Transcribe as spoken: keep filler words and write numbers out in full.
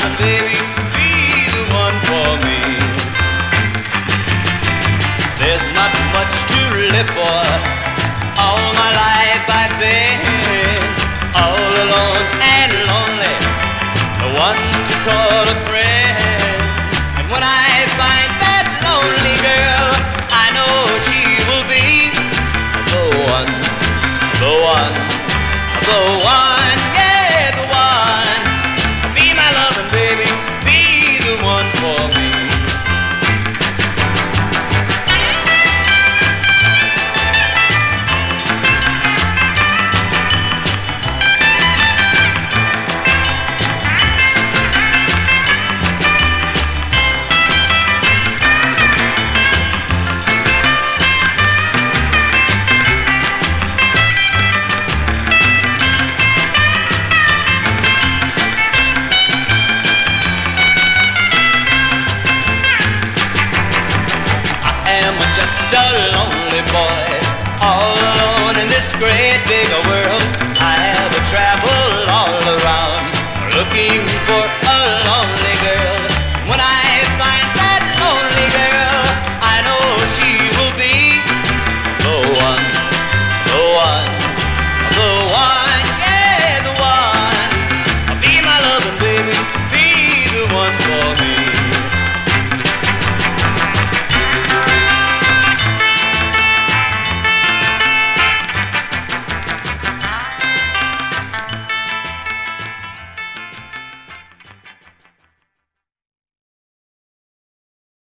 loving baby, be the one for me. There's not much to live for. All my life I've been all alone and lonely, the one to call a friend. And when I find that lonely girl, I know she will be the one, the one, the one, yeah, the one. Be my loving baby, be the one for me. Just a lonely boy, all alone in this great big world. I have traveled all around, looking for